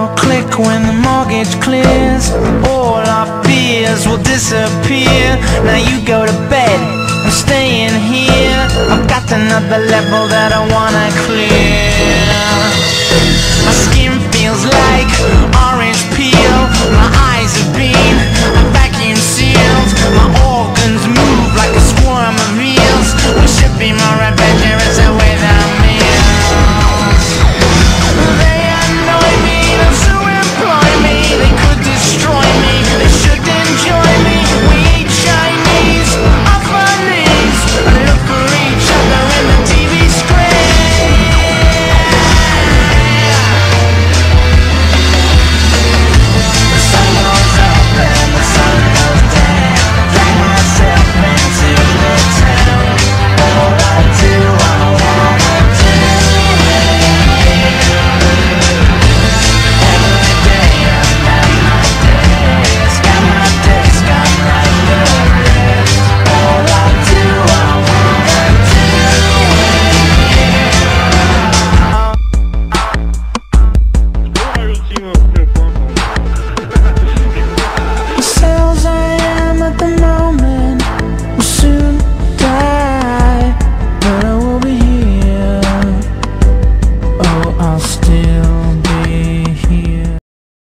click when the mortgage clears. All our fears will disappear. Now you go to bed, I'm staying here. I've got another level that I wanna clear. My skin feels like